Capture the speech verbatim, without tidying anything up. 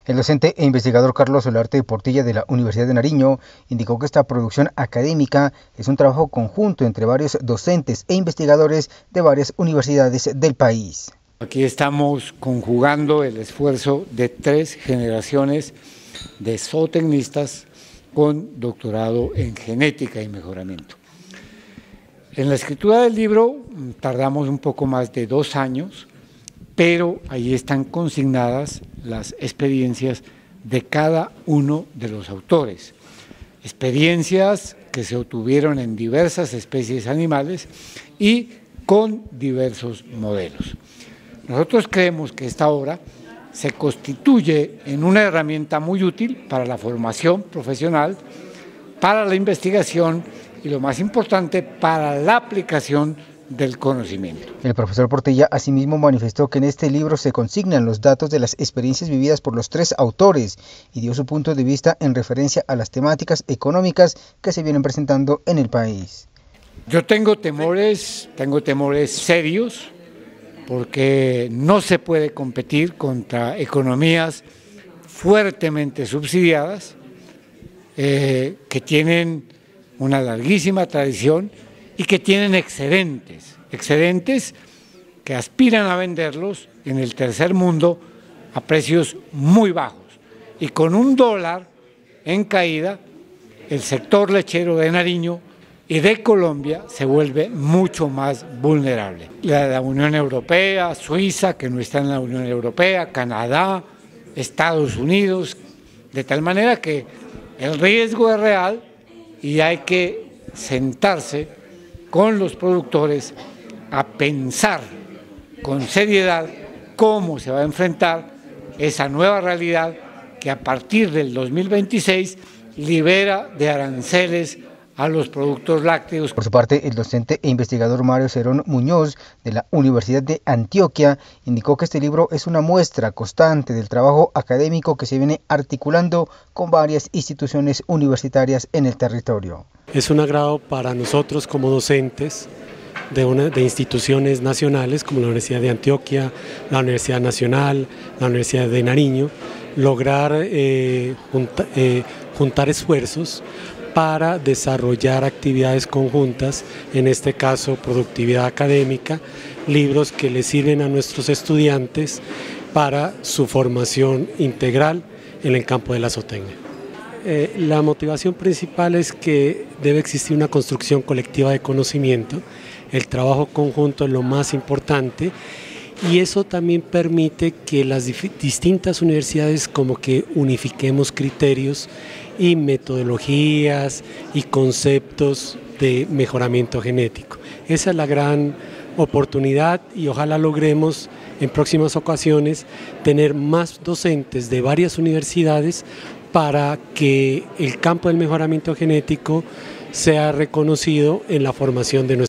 El docente e investigador Carlos Solarte Portilla de la Universidad de Nariño indicó que esta producción académica es un trabajo conjunto entre varios docentes e investigadores de varias universidades del país. Aquí estamos conjugando el esfuerzo de tres generaciones de zootecnistas con doctorado en genética y mejoramiento. En la escritura del libro tardamos un poco más de dos años, pero ahí están consignadas las experiencias de cada uno de los autores. Experiencias que se obtuvieron en diversas especies animales y con diversos modelos. Nosotros creemos que esta obra se constituye en una herramienta muy útil para la formación profesional, para la investigación y, lo más importante, para la aplicación del conocimiento. El profesor Portilla asimismo manifestó que en este libro se consignan los datos de las experiencias vividas por los tres autores y dio su punto de vista en referencia a las temáticas económicas que se vienen presentando en el país. Yo tengo temores, tengo temores serios, porque no se puede competir contra economías fuertemente subsidiadas, eh, que tienen una larguísima tradición y que tienen excedentes, excedentes que aspiran a venderlos en el tercer mundo a precios muy bajos. Y con un dólar en caída, el sector lechero de Nariño y de Colombia se vuelve mucho más vulnerable. La, la Unión Europea, Suiza, que no está en la Unión Europea, Canadá, Estados Unidos, de tal manera que el riesgo es real y hay que sentarse con los productores a pensar con seriedad cómo se va a enfrentar esa nueva realidad que a partir del dos mil veintiséis libera de aranceles a los productos lácteos. Por su parte, el docente e investigador Mario Cerón Muñoz de la Universidad de Antioquia indicó que este libro es una muestra constante del trabajo académico que se viene articulando con varias instituciones universitarias en el territorio. Es un agrado para nosotros como docentes de, una, de instituciones nacionales como la Universidad de Antioquia, la Universidad Nacional, la Universidad de Nariño, lograr eh, junta, eh, juntar esfuerzos para desarrollar actividades conjuntas, en este caso productividad académica, libros que les sirven a nuestros estudiantes para su formación integral en el campo de la zootecnia. Eh, la motivación principal es que debe existir una construcción colectiva de conocimiento, el trabajo conjunto es lo más importante y eso también permite que las distintas universidades como que unifiquemos criterios y metodologías y conceptos de mejoramiento genético. Esa es la gran oportunidad y ojalá logremos en próximas ocasiones tener más docentes de varias universidades para que el campo del mejoramiento genético sea reconocido en la formación de nuestros